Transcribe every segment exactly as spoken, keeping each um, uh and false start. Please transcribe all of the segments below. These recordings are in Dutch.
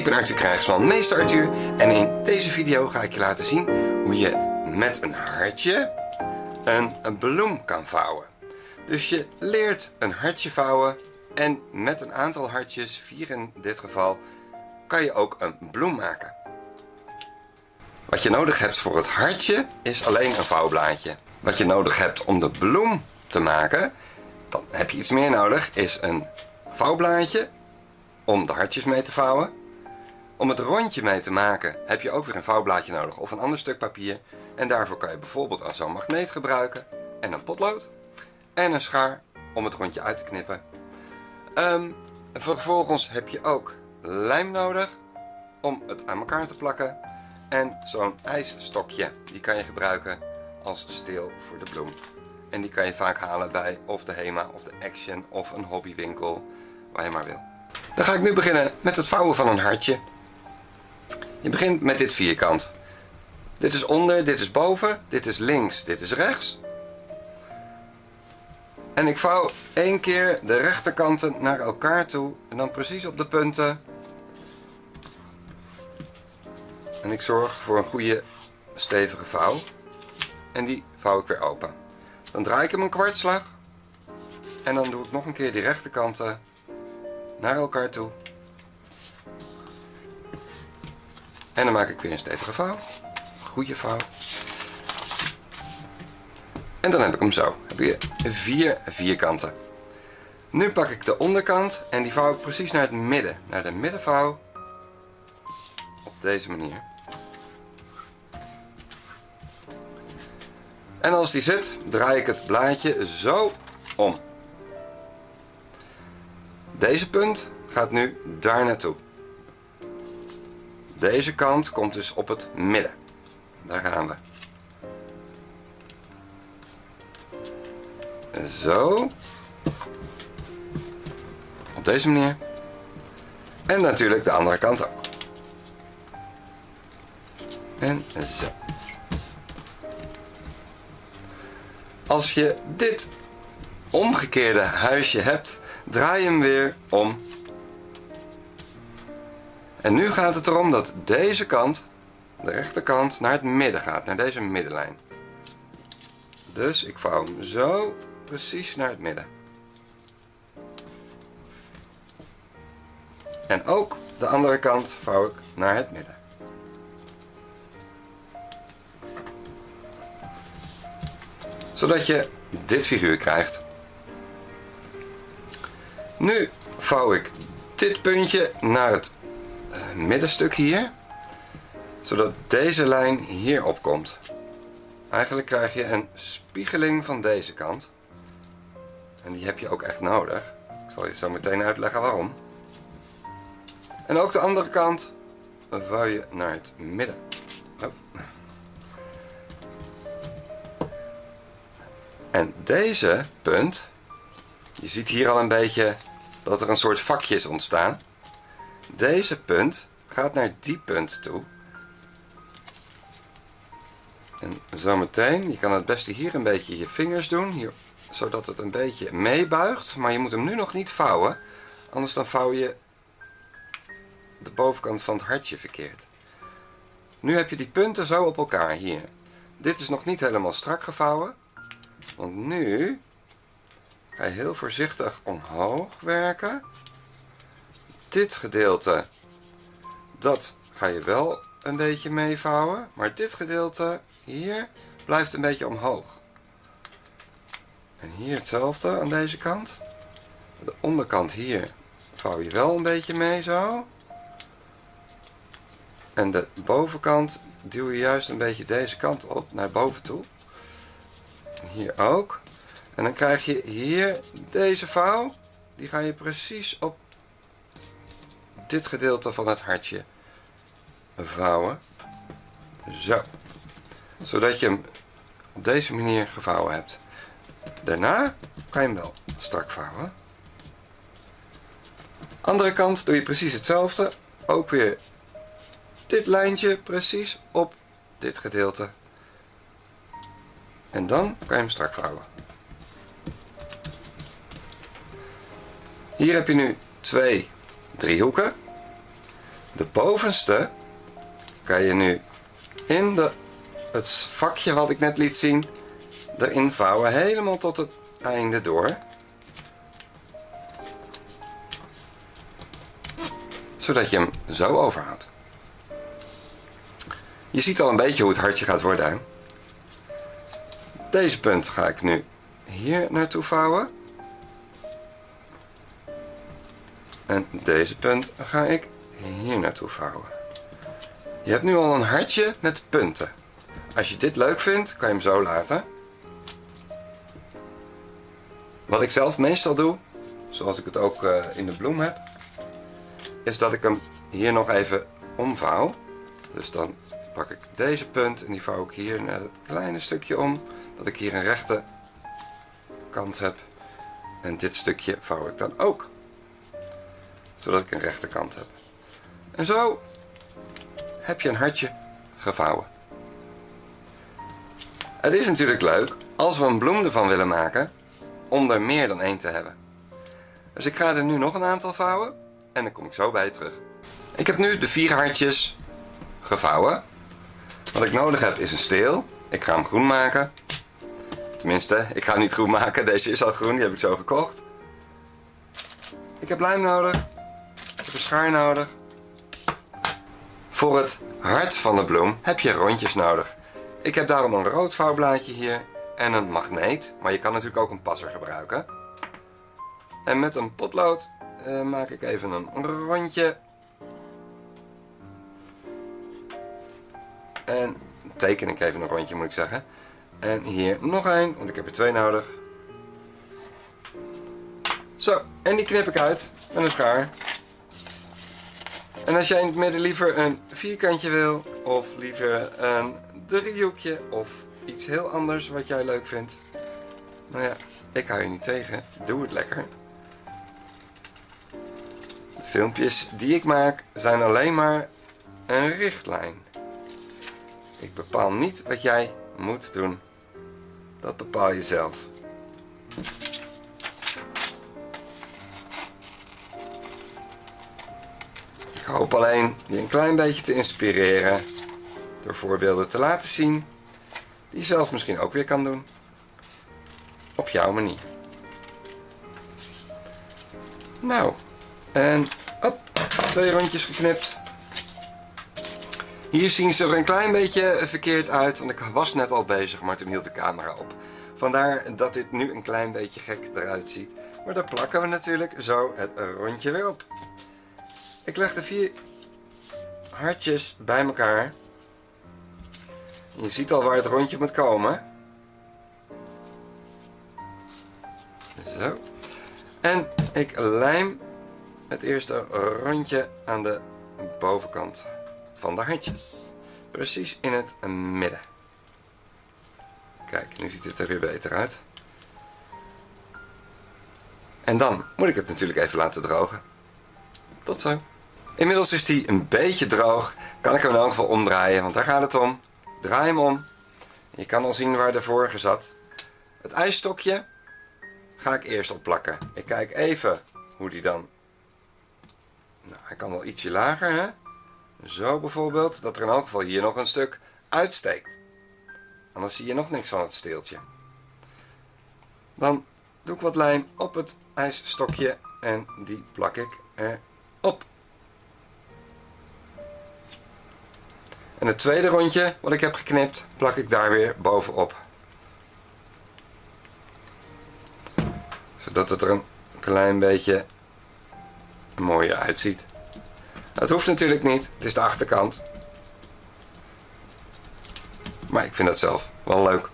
ben Arthur Krijgsman, meester Arthur, en in deze video ga ik je laten zien hoe je met een hartje een, een bloem kan vouwen. Dus je leert een hartje vouwen en met een aantal hartjes, vier in dit geval, kan je ook een bloem maken. Wat je nodig hebt voor het hartje is alleen een vouwblaadje. Wat je nodig hebt om de bloem te maken, dan heb je iets meer nodig, is een vouwblaadje om de hartjes mee te vouwen. Om het rondje mee te maken heb je ook weer een vouwblaadje nodig of een ander stuk papier. En daarvoor kan je bijvoorbeeld zo'n magneet gebruiken en een potlood. En een schaar om het rondje uit te knippen. Um, vervolgens heb je ook lijm nodig om het aan elkaar te plakken. En zo'n ijsstokje, die kan je gebruiken als steel voor de bloem. En die kan je vaak halen bij of de HEMA of de Action of een hobbywinkel, waar je maar wil. Dan ga ik nu beginnen met het vouwen van een hartje. Je begint met dit vierkant. Dit is onder, dit is boven, dit is links, dit is rechts. En ik vouw één keer de rechterkanten naar elkaar toe en dan precies op de punten. En ik zorg voor een goede stevige vouw. En die vouw ik weer open. Dan draai ik hem een kwartslag. En dan doe ik nog een keer die rechterkanten naar elkaar toe. En dan maak ik weer een stevige vouw. Goede vouw. En dan heb ik hem zo. Dan heb je vier vierkanten. Nu pak ik de onderkant en die vouw ik precies naar het midden. Naar de middenvouw. Op deze manier. En als die zit, draai ik het blaadje zo om. Deze punt gaat nu daar naartoe. Deze kant komt dus op het midden. Daar gaan we. Zo. Op deze manier. En natuurlijk de andere kant ook. En zo. Als je dit omgekeerde huisje hebt, draai hem weer om. En nu gaat het erom dat deze kant, de rechterkant, naar het midden gaat, naar deze middenlijn. Dus ik vouw hem zo precies naar het midden. En ook de andere kant vouw ik naar het midden. Zodat je dit figuur krijgt. Nu vouw ik dit puntje naar het middenstuk hier. Zodat deze lijn hierop komt. Eigenlijk krijg je een spiegeling van deze kant. En die heb je ook echt nodig. Ik zal je zo meteen uitleggen waarom. En ook de andere kant vouw je naar het midden. Oh. En deze punt, je ziet hier al een beetje dat er een soort vakjes ontstaan. Deze punt gaat naar die punt toe. En zometeen, je kan het beste hier een beetje je vingers doen, hier, zodat het een beetje meebuigt. Maar je moet hem nu nog niet vouwen, anders dan vouw je de bovenkant van het hartje verkeerd. Nu heb je die punten zo op elkaar hier. Dit is nog niet helemaal strak gevouwen. Want nu ga je heel voorzichtig omhoog werken. Dit gedeelte, dat ga je wel een beetje meevouwen. Maar dit gedeelte hier blijft een beetje omhoog. En hier hetzelfde aan deze kant. De onderkant hier vouw je wel een beetje mee zo. En de bovenkant duw je juist een beetje deze kant op naar boven toe. Hier ook. En dan krijg je hier deze vouw. Die ga je precies op dit gedeelte van het hartje vouwen. Zo. Zodat je hem op deze manier gevouwen hebt. Daarna kan je hem wel strak vouwen. Andere kant doe je precies hetzelfde. Ook weer dit lijntje precies op dit gedeelte. En dan kan je hem strak vouwen. Hier heb je nu twee driehoeken. de bovenste kan je nu in de, het vakje wat ik net liet zien, erin vouwen, helemaal tot het einde door. Zodat je hem zo overhoudt. Je ziet al een beetje hoe het hartje gaat worden. Hè? Deze punt ga ik nu hier naartoe vouwen. En deze punt ga ik hier naartoe vouwen. Je hebt nu al een hartje met punten. Als je dit leuk vindt, kan je hem zo laten. Wat ik zelf meestal doe, zoals ik het ook uh, in de bloem heb, is dat ik hem hier nog even omvouw. Dus dan pak ik deze punt en die vouw ik hier naar het kleine stukje om, dat ik hier een rechte kant heb. En dit stukje vouw ik dan ook, zodat ik een rechte kant heb. En zo heb je een hartje gevouwen. Het is natuurlijk leuk, als we een bloem ervan willen maken, om er meer dan één te hebben. Dus ik ga er nu nog een aantal vouwen en dan kom ik zo bij je terug. Ik heb nu de vier hartjes gevouwen. Wat ik nodig heb is een steel. Ik ga hem groen maken. Tenminste, ik ga hem niet groen maken. Deze is al groen, die heb ik zo gekocht. Ik heb lijm nodig. Ik heb een schaar nodig. Voor het hart van de bloem heb je rondjes nodig. Ik heb daarom een rood vouwblaadje hier en een magneet. Maar je kan natuurlijk ook een passer gebruiken. En met een potlood uh, maak ik even een rondje. En teken ik even een rondje, moet ik zeggen. En hier nog een, want ik heb er twee nodig. Zo, en die knip ik uit met een schaar. En als jij in het midden liever een vierkantje wil, of liever een driehoekje, of iets heel anders wat jij leuk vindt. Nou ja, ik hou je niet tegen. Doe het lekker. De filmpjes die ik maak zijn alleen maar een richtlijn. Ik bepaal niet wat jij moet doen. Dat bepaal je zelf. Ik hoop alleen je een klein beetje te inspireren door voorbeelden te laten zien die je zelf misschien ook weer kan doen. Op jouw manier. Nou, en op, twee rondjes geknipt. Hier zien ze er een klein beetje verkeerd uit, want ik was net al bezig, maar toen hield de camera op. Vandaar dat dit nu een klein beetje gek eruit ziet. Maar daar plakken we natuurlijk zo het rondje weer op. Ik leg de vier hartjes bij elkaar. Je ziet al waar het rondje moet komen. Zo. En ik lijm het eerste rondje aan de bovenkant van de hartjes. Precies in het midden. Kijk, nu ziet het er weer beter uit. En dan moet ik het natuurlijk even laten drogen. Tot zo. Inmiddels is die een beetje droog. Kan ik hem in elk geval omdraaien, want daar gaat het om. Draai hem om. Je kan al zien waar de vorige zat. Het ijsstokje ga ik eerst opplakken. Ik kijk even hoe die dan... Nou, hij kan wel ietsje lager, hè? Zo bijvoorbeeld, dat er in elk geval hier nog een stuk uitsteekt. Anders zie je nog niks van het steeltje. Dan doe ik wat lijm op het ijsstokje en die plak ik erop. En het tweede rondje wat ik heb geknipt, plak ik daar weer bovenop. Zodat het er een klein beetje mooier uitziet. Het hoeft natuurlijk niet, het is de achterkant. Maar ik vind dat zelf wel leuk.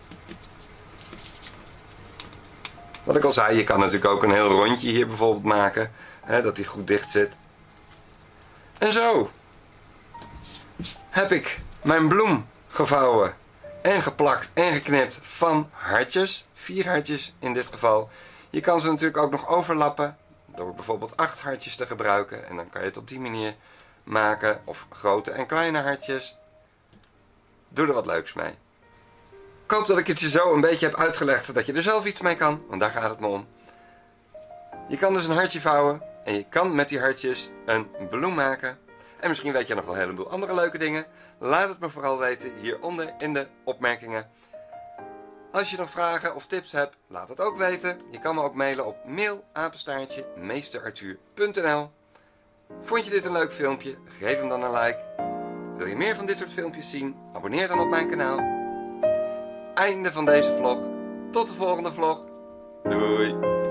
Wat ik al zei, je kan natuurlijk ook een heel rondje hier bijvoorbeeld maken. Hè, dat die goed dicht zit. En zo heb ik mijn bloem gevouwen en geplakt en geknipt van hartjes. Vier hartjes in dit geval. Je kan ze natuurlijk ook nog overlappen door bijvoorbeeld acht hartjes te gebruiken. En dan kan je het op die manier maken. Of grote en kleine hartjes. Doe er wat leuks mee. Ik hoop dat ik het je zo een beetje heb uitgelegd dat je er zelf iets mee kan. Want daar gaat het me om. Je kan dus een hartje vouwen. En je kan met die hartjes een bloem maken. En misschien weet je nog wel een heleboel andere leuke dingen. Laat het me vooral weten hieronder in de opmerkingen. Als je nog vragen of tips hebt, laat het ook weten. Je kan me ook mailen op mail apenstaartje meesterarthur punt n l. Vond je dit een leuk filmpje? Geef hem dan een like. Wil je meer van dit soort filmpjes zien? Abonneer dan op mijn kanaal. Einde van deze vlog. Tot de volgende vlog. Doei!